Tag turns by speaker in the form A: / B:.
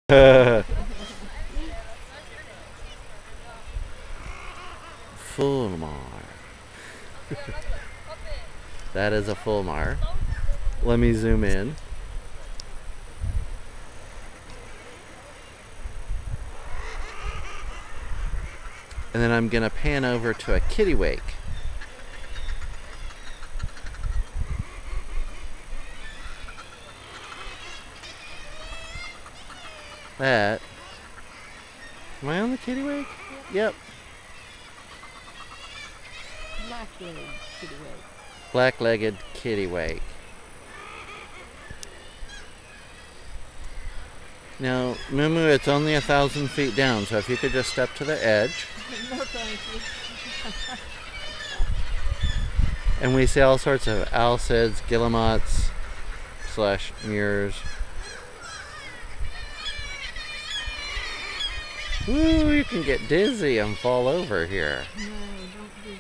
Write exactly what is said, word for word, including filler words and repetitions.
A: Fulmar. That is a Fulmar. Let me zoom in. And then I'm going to pan over to a kittiwake. That. Am I on the kittiwake? Yep.
B: Black-legged kittiwake.
A: Black-legged kittiwake. Now, Moo, it's only a thousand feet down, so if you could just step to the edge.
B: No, thank you.
A: And we see all sorts of alcids, guillemots, slash murres. Woo, you can get dizzy and fall over here.
B: No, don't do